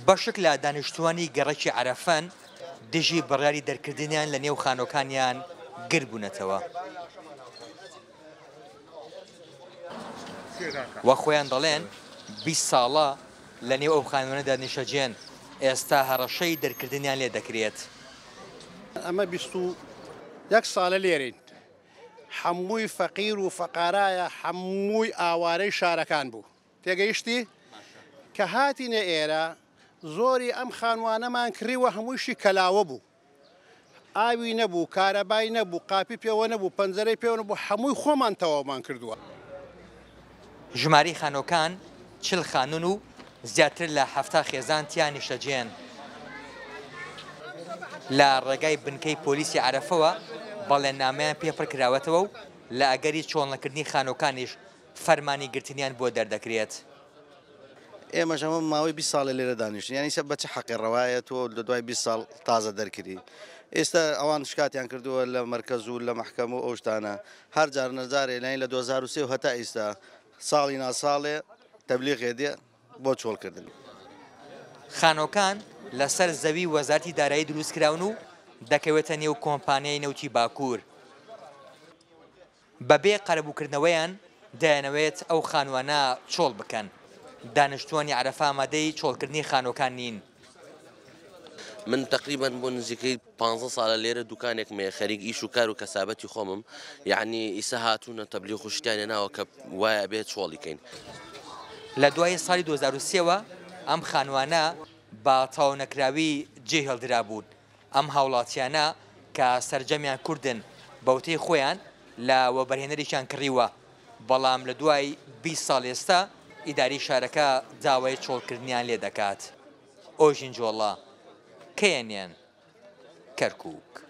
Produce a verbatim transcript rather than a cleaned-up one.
بەشێک لە دانیشتوانی گەڕەکی عەرەفەن دژی بڕیاری دەرکردنیان لە نێو خانۆکانیان گر بوونەتەوە. وە خۆیان دەڵێن بیست ساڵە لە نێو ئەو خانوانەدا نیشەجێن، ئێستا هەڕەشەی دەرکردنیان لێ دەکرێت. ئەمە بیست و یەک ساڵە لێرین، هەمووی فەقیر و فەقارایە، هەمووی ئاوارەی شارەکان بوو. تێگەیشتی کە هاتینە ئێرە زۆری ئەم خانوانەمان کڕیوە هەموویشی کەلاوە بوو، ئاوی نەبوو، کارەبای نەبوو، قاپی پێوە نەبوو، پەنجەرەی پێوە نەبوو، هەمووی خۆمان تەواومان کردووە. ژماری خانۆکان چل خانون و زیاتر لە هەفتا خێزان تیان نیشەجێن. لە ڕێگای بنکەی پۆلیسی عەرەفەوە بەڵێننامەیان پێپڕکراوەتەوە و لە ئەگەری چۆڵنەکردنی خانۆکانیش فەرمانی گرتنیان بۆ دەردەکرێت. ئێمەش ئەمە ماوەی بیست ساڵە لێرە دانیشتین، یانیسە بەچە حەقی ڕەوایە تۆ لە دوای بیست ساڵ تازە دەرکردی. ئێستا ئەوان شکاتیان کردووە لە مەرکەز و لە مەحکەم و ئەو شتانە، هەر جار نەجارێ لای لە دوو هەزار و سێ و هەتا ئێستا ساڵی ناساڵێ تەبلیغێ دێ بۆ چۆڵکردن. خانۆکان لەسەر زەوی وەزارەتی دارایی دروستکراون و دەکەوێتە نێو کۆمپانیای نەوتی باکوور. بەبێ قەرەبووکردنەوەیان دەیانەوێت ئەو خانوانە چۆڵ بکەن. دانیشتوانی عەرەفە ئامادەی چۆڵکردنی خانۆکان نین. من تقریبا بۆ نزیکەی پانزە ساڵە لێرە دوکانێک مێ خەریک ئیش و کار و کەسابەتی خۆمم، یعنی ئیسە هاتوونە تەبلیغ و شتیانە ناوە کە وایە بێت چۆڵیکەین. لە دوای ساڵی دوو هەزار و سێەوە ئەم خانوانە بە تەواو نەکراوی جێ هێڵدرا بوون. ئەم هاوڵاتیانە کە سەرجەمیان کوردن بەوتەی خۆیان لە وەبەرهێنەریشان کڕیوە، بەڵام لە دوای بیست ساڵ ئێستا ئیداری شارەکە داوای چۆڵکردنیان لێ دەکات. ئۆژین جۆڵە، کێنێن، کەرکووک.